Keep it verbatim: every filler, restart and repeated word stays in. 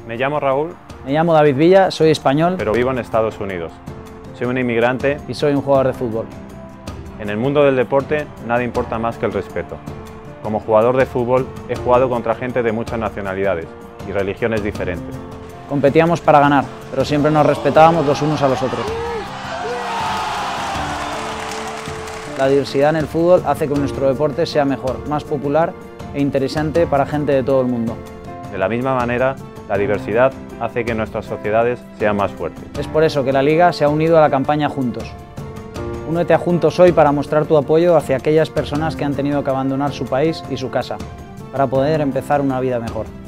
Me llamo Raúl. Me llamo David Villa, soy español. Pero vivo en Estados Unidos. Soy un inmigrante. Y soy un jugador de fútbol. En el mundo del deporte, nada importa más que el respeto. Como jugador de fútbol, he jugado contra gente de muchas nacionalidades y religiones diferentes. Competíamos para ganar, pero siempre nos respetábamos los unos a los otros. La diversidad en el fútbol hace que nuestro deporte sea mejor, más popular e interesante para gente de todo el mundo. De la misma manera, la diversidad hace que nuestras sociedades sean más fuertes. Es por eso que la Liga se ha unido a la campaña Juntos. Únete a Juntos hoy para mostrar tu apoyo hacia aquellas personas que han tenido que abandonar su país y su casa, para poder empezar una vida mejor.